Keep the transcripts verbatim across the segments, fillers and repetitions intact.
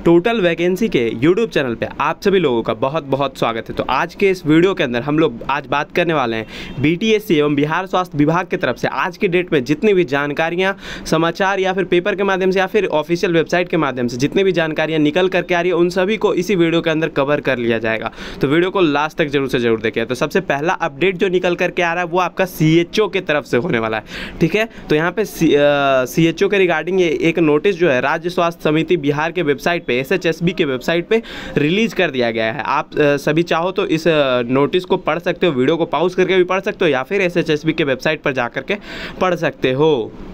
Total vacancy के YouTube channel पे आप सभी लोगों का बहुत बहुत स्वागत है। तो आज के इस वीडियो के अंदर हम लोग आज बात करने वाले हैं बीटीएससी एवं बिहार स्वास्थ्य विभाग की तरफ से आज की डेट में जितनी भी जानकारियां समाचार या फिर पेपर के माध्यम से या फिर ऑफिशियल वेबसाइट के माध्यम से जितनी भी जानकारियां निकल करके आ रही है उन सभी को इसी वीडियो के अंदर कवर कर लिया जाएगा। तो वीडियो को लास्ट तक जरूर से जरूर देखिए। तो सबसे पहला अपडेट जो निकल करके आ रहा है वो आपका सी एच ओ के तरफ से होने वाला है, ठीक है। तो यहाँ पे सी एच ओ के रिगार्डिंग ये एक नोटिस जो है राज्य स्वास्थ्य समिति बिहार के वेबसाइट पे एस एच एस बी के वेबसाइट पे रिलीज कर दिया गया है। आप सभी चाहो तो इस नोटिस को पढ़ सकते हो, वीडियो को पॉज करके भी पढ़ सकते हो या फिर एस एच एस बी के वेबसाइट पर जा करके पढ़ सकते हो।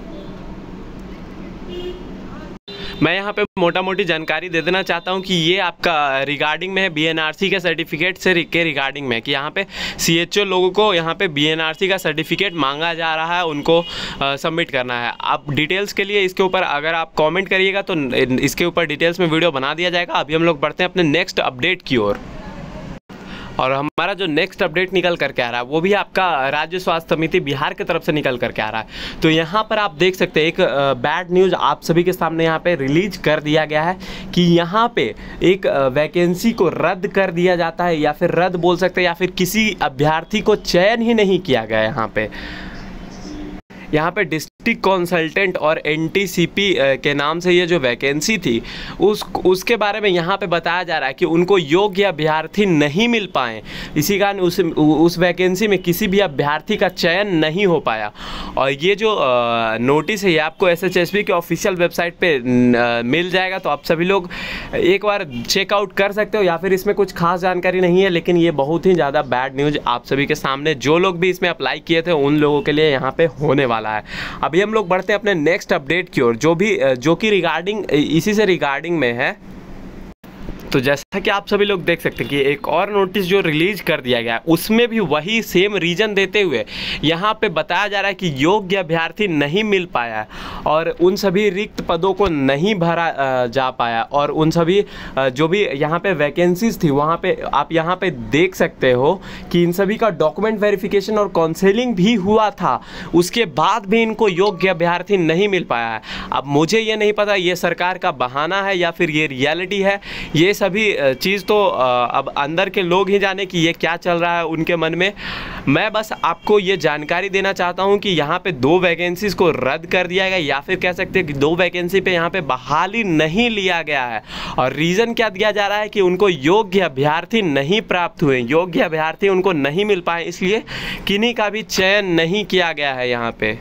मैं यहाँ पे मोटा मोटी जानकारी दे देना चाहता हूँ कि ये आपका रिगार्डिंग में है बी एन आर सी का सर्टिफिकेट से के रिगार्डिंग में कि यहाँ पे सी एच ओ लोगों को यहाँ पे बी एन आर सी का सर्टिफिकेट मांगा जा रहा है, उनको सबमिट करना है। आप डिटेल्स के लिए इसके ऊपर अगर आप कमेंट करिएगा तो इसके ऊपर डिटेल्स में वीडियो बना दिया जाएगा। अभी हम लोग बढ़ते हैं अपने नेक्स्ट अपडेट की ओर और हमारा जो नेक्स्ट अपडेट निकल करके आ रहा है वो भी आपका राज्य स्वास्थ्य समिति बिहार की तरफ से निकल करके आ रहा है। तो यहाँ पर आप देख सकते हैं एक बैड न्यूज़ आप सभी के सामने यहाँ पे रिलीज कर दिया गया है कि यहाँ पे एक वैकेंसी को रद्द कर दिया जाता है या फिर रद्द बोल सकते हैं या फिर किसी अभ्यर्थी को चयन ही नहीं किया गया। यहाँ पे यहाँ पे डिस्ट्रिक्ट कंसल्टेंट और एन टी सी पी के नाम से ये जो वैकेंसी थी उस उसके बारे में यहाँ पे बताया जा रहा है कि उनको योग्य अभ्यर्थी नहीं मिल पाए, इसी कारण उस उस वैकेंसी में किसी भी अभ्यर्थी का चयन नहीं हो पाया। और ये जो नोटिस है ये आपको एस एच एस बी के ऑफिशियल वेबसाइट पे आ, मिल जाएगा। तो आप सभी लोग एक बार चेकआउट कर सकते हो या फिर इसमें कुछ खास जानकारी नहीं है, लेकिन ये बहुत ही ज़्यादा बैड न्यूज़ आप सभी के सामने जो लोग भी इसमें अप्लाई किए थे उन लोगों के लिए यहाँ पे होने वाला है। अभी हम लोग बढ़ते हैं अपने नेक्स्ट अपडेट की ओर जो भी जो कि रिगार्डिंग इसी से रिगार्डिंग में है। तो जैसा कि आप सभी लोग देख सकते हैं कि एक और नोटिस जो रिलीज कर दिया गया है उसमें भी वही सेम रीजन देते हुए यहाँ पे बताया जा रहा है कि योग्य अभ्यर्थी नहीं मिल पाया और उन सभी रिक्त पदों को नहीं भरा जा पाया और उन सभी जो भी यहाँ पे वैकेंसीज थी वहाँ पे आप यहाँ पे देख सकते हो कि इन सभी का डॉक्यूमेंट वेरिफिकेशन और काउंसलिंग भी हुआ था, उसके बाद भी इनको योग्य अभ्यर्थी नहीं मिल पाया है। अब मुझे ये नहीं पता ये सरकार का बहाना है या फिर ये रियलिटी है, ये सभी चीज़ तो अब अंदर के लोग ही जाने कि ये क्या चल रहा है उनके मन में। मैं बस आपको ये जानकारी देना चाहता हूँ कि यहाँ पे दो वैकेंसीज को रद्द कर दिया गया या फिर कह सकते हैं कि दो वैकेंसी पे यहाँ पे बहाली नहीं लिया गया है। और रीज़न क्या दिया जा रहा है कि उनको योग्य अभ्यर्थी नहीं प्राप्त हुए, योग्य अभ्यर्थी उनको नहीं मिल पाए, इसलिए किन्हीं का भी चयन नहीं किया गया है। यहाँ पे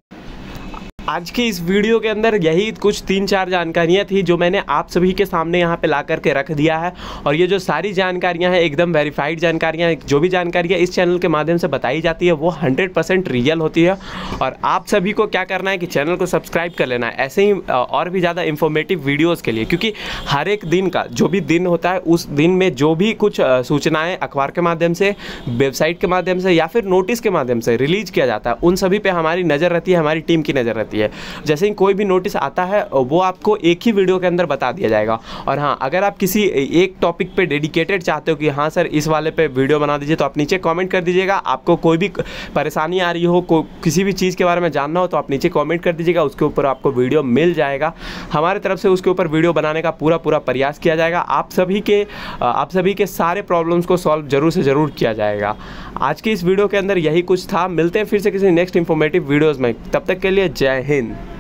आज की इस वीडियो के अंदर यही कुछ तीन चार जानकारियां थी जो मैंने आप सभी के सामने यहाँ पे ला करके रख दिया है। और ये जो सारी जानकारियां हैं एकदम वेरीफाइड जानकारियां हैं। जो भी जानकारियां इस चैनल के माध्यम से बताई जाती है वो हंड्रेड परसेंट रियल होती है। और आप सभी को क्या करना है कि चैनल को सब्सक्राइब कर लेना है ऐसे ही और भी ज़्यादा इंफॉर्मेटिव वीडियोज़ के लिए, क्योंकि हर एक दिन का जो भी दिन होता है उस दिन में जो भी कुछ सूचनाएँ अखबार के माध्यम से, वेबसाइट के माध्यम से या फिर नोटिस के माध्यम से रिलीज किया जाता है उन सभी पर हमारी नज़र रहती है, हमारी टीम की नज़र रहती है। जैसे ही कोई भी नोटिस आता है वो आपको एक ही वीडियो के अंदर बता दिया जाएगा। और हाँ, अगर आप किसी एक टॉपिक पे डेडिकेटेड चाहते हो कि हाँ सर इस वाले पे वीडियो बना दीजिए तो आप नीचे कमेंट कर दीजिएगा। आपको कोई भी परेशानी आ रही हो, को किसी भी चीज़ के बारे में जानना हो तो आप नीचे कमेंट कर दीजिएगा, उसके ऊपर आपको वीडियो मिल जाएगा। हमारे तरफ से उसके ऊपर वीडियो बनाने का पूरा पूरा प्रयास किया जाएगा। आप सभी के आप सभी के सारे प्रॉब्लम्स को सॉल्व जरूर से ज़रूर किया जाएगा। आज की इस वीडियो के अंदर यही कुछ था। मिलते हैं फिर से किसी नेक्स्ट इंफॉर्मेटिव वीडियोज़ में, तब तक के लिए जय हिंद।